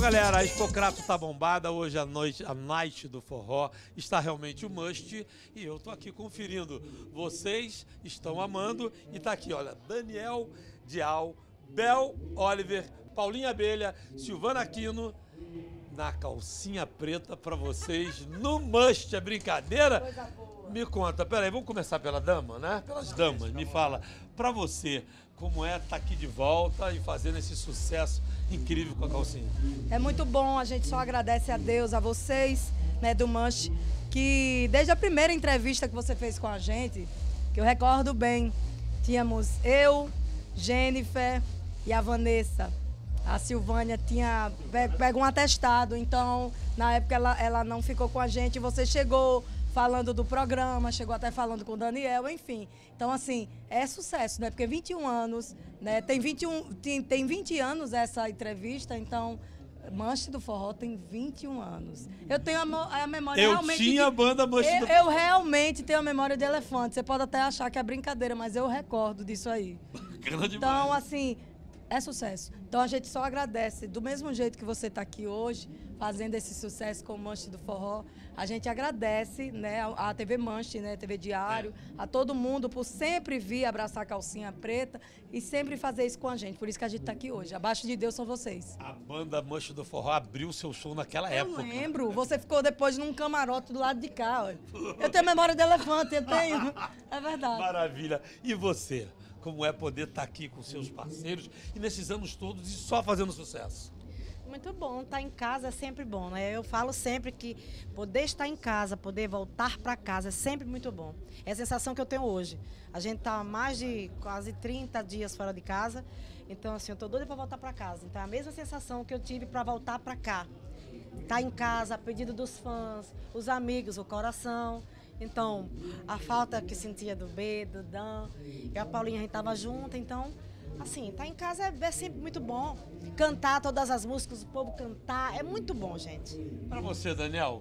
galera, a Expocrato tá bombada, hoje a night do forró está realmente um must e eu tô aqui conferindo. Vocês estão amando e tá aqui, olha, Daniel Dial, Bel Oliver, Paulinha Abelha, Silvana Aquino na calcinha preta pra vocês no must, é brincadeira? Me conta, peraí, vamos começar pela dama, né? Pelas damas, me fala, pra você, como é estar aqui de volta e fazendo esse sucesso incrível com a calcinha? É muito bom, a gente só agradece a Deus, a vocês, né, do Must, que desde a primeira entrevista que você fez com a gente, que eu recordo bem, tínhamos eu, Jennifer e a Vanessa. A Silvânia tinha pego um atestado, então na época ela não ficou com a gente, você chegou falando do programa, chegou até falando com o Daniel, enfim. Então, assim, é sucesso, né? Porque 21 anos, né? Tem 20 anos essa entrevista, então, Manche do Forró tem 21 anos. Eu tenho a memória realmente... Eu tinha a banda Manche do Forró. Eu realmente tenho a memória de elefante. Você pode até achar que é brincadeira, mas eu recordo disso aí. Então, assim... É sucesso. Então a gente só agradece. Do mesmo jeito que você está aqui hoje, fazendo esse sucesso com o Manche do Forró, a gente agradece, né, a TV Manche, né, TV Diário, a todo mundo por sempre vir abraçar a calcinha preta e sempre fazer isso com a gente. Por isso que a gente está aqui hoje. Abaixo de Deus são vocês. A banda Manche do Forró abriu seu show naquela época. Eu lembro. Você ficou depois num camarote do lado de cá. Olha. Eu tenho memória de elefante, eu tenho. É verdade. Maravilha. E você? Como é poder estar aqui com seus parceiros e nesses anos todos e só fazendo sucesso? Muito bom, estar em casa é sempre bom, né? Eu falo sempre que poder estar em casa, poder voltar para casa é sempre muito bom. É a sensação que eu tenho hoje. A gente está há mais de quase 30 dias fora de casa, então assim, eu estou doida para voltar para casa. Então é a mesma sensação que eu tive para voltar para cá. Estar em casa, a pedido dos fãs, os amigos, o coração. Então, a falta que sentia do B, do Dan, e a Paulinha, a gente estava junto, então, assim, estar em casa é sempre muito bom. Cantar todas as músicas, o povo cantar, é muito bom, gente. Para você, Daniel,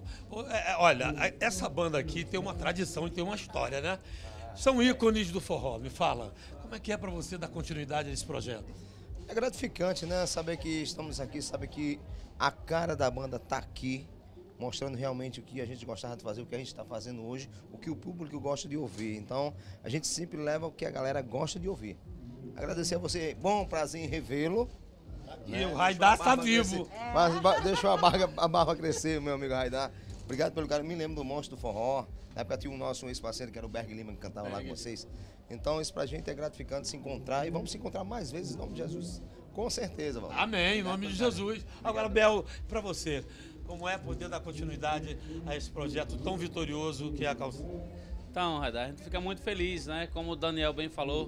olha, essa banda aqui tem uma tradição e tem uma história, né? São ícones do forró, me fala, como é que é para você dar continuidade a esse projeto? É gratificante, né? Saber que estamos aqui, saber que a cara da banda tá aqui, mostrando realmente o que a gente gostava de fazer, o que a gente está fazendo hoje, o que o público gosta de ouvir. Então, a gente sempre leva o que a galera gosta de ouvir. Agradecer a você, bom prazer em revê-lo. E o Raidar está vivo. Mas deixou a barba crescer, meu amigo Raidar. Obrigado pelo carinho. Me lembro do Monstro do Forró. Na época tinha o nosso ex-parceiro, que era o Berg Lima, que cantava lá com vocês. Então, isso pra gente é gratificante se encontrar. E vamos se encontrar mais vezes em nome de Jesus. Com certeza, Valdir. Amém, em nome de Jesus. Agora, Bel, para você, como é poder dar continuidade a esse projeto tão vitorioso que é a calcinha? Então, Raidar, a gente fica muito feliz, né? Como o Daniel bem falou,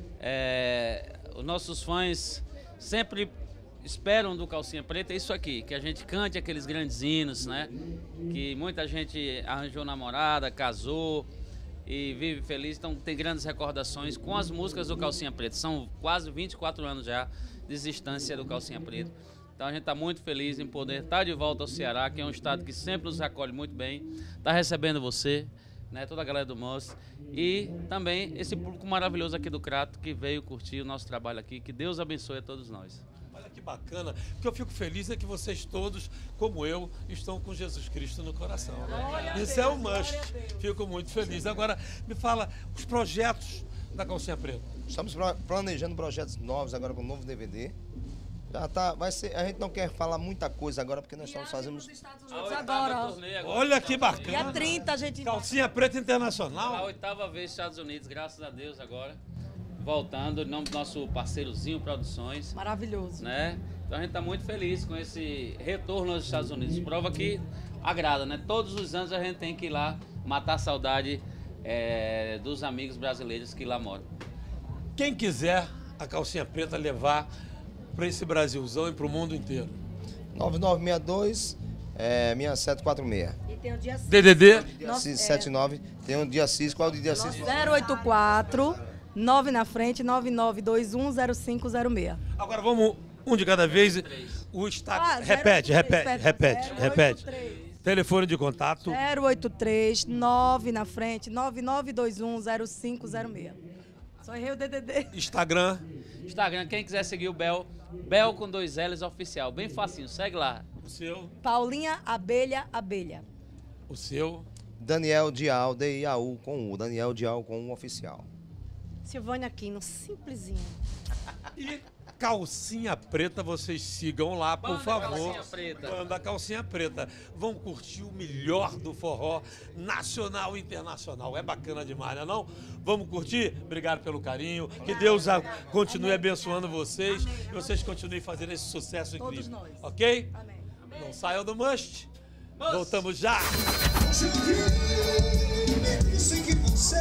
os nossos fãs sempre esperam do Calcinha Preta isso aqui, que a gente cante aqueles grandes hinos, né? Que muita gente arranjou namorada, casou e vive feliz, então tem grandes recordações com as músicas do Calcinha Preta. São quase 24 anos já de existência do Calcinha Preta. Então a gente está muito feliz em poder estar de volta ao Ceará, que é um estado que sempre nos acolhe muito bem, está recebendo você, né, toda a galera do MOS e também esse público maravilhoso aqui do Crato que veio curtir o nosso trabalho aqui. Que Deus abençoe a todos nós. Olha que bacana. O que eu fico feliz é que vocês todos, como eu, estão com Jesus Cristo no coração. Né? Isso é um must. Fico muito feliz. Agora, me fala os projetos da Calcinha Preta. Estamos planejando projetos novos agora com um novo DVD. Já tá, vai ser, a gente não quer falar muita coisa agora, porque nós estamos fazendo... Agora. Olha que bacana. Dia 30 a gente... Calcinha Preta Internacional. A 8ª vez Estados Unidos, graças a Deus agora. Voltando, em nome do nosso parceirozinho Produções. Maravilhoso. Né? Então a gente está muito feliz com esse retorno aos Estados Unidos. Prova que agrada, né? Todos os anos a gente tem que ir lá matar a saudade dos amigos brasileiros que lá moram. Quem quiser a Calcinha Preta levar para esse Brasilzão e para o mundo inteiro. 9962 6746. E tem o dia 6. DDD? Dia 79. Tem um dia 6. Qual é o dia 6? 084 9 na frente 99210506. Agora vamos um de cada vez. O Instagram. Repete. Telefone de contato. 083 9 na frente 99210506. Só errei o DDD. Instagram. Instagram, quem quiser seguir o Bel Bel com 2 L's oficial. Bem facinho, segue lá. O seu? Paulinha Abelha Abelha. O seu? Daniel Dial, D-I-A-U com U. Daniel Dial com U oficial. Silvânia Aquino, simplesinho. E Calcinha Preta, vocês sigam lá, por Banda favor. Calcinha Preta. Banda Calcinha Preta. Vão curtir o melhor do forró nacional e internacional. É bacana demais, não é não? Vamos curtir? Obrigado pelo carinho. Que Deus continue abençoando vocês. E vocês continuem fazendo esse sucesso incrível. Todos nós. Ok? Amém. Não saiam do Must. Voltamos já. Me disse que você,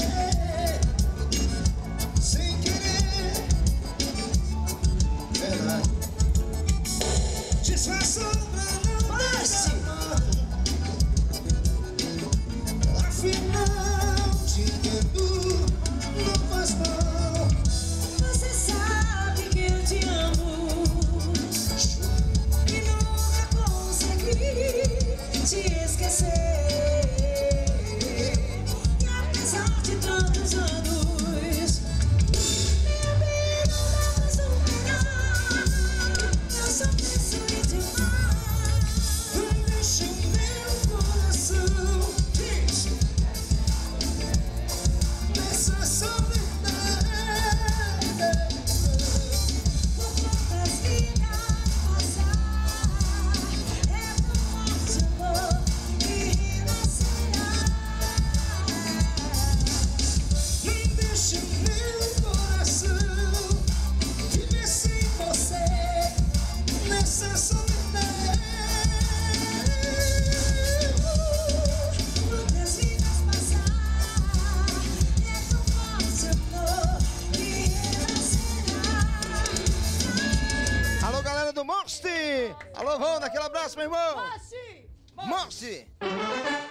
sem querer, verdade, disfarçou pra não amar. Afinal, te entendo, não faz mal. Você sabe que eu te amo e nunca consegui te esquecer. E apesar de tantos anos, minha vida não vai superar. Eu só penso em te amar. Deixa o meu coração nessa solidão. Por quantas vidas passar, é tão forte amor que renascerá. Não deixe meu coração viver sem você nessa solidão. Quantas vidas passar, é tão forte amor que renascerá. Alô, galera do Morte! Alô, Wanda, aquele abraço, meu irmão! Morte! Morte!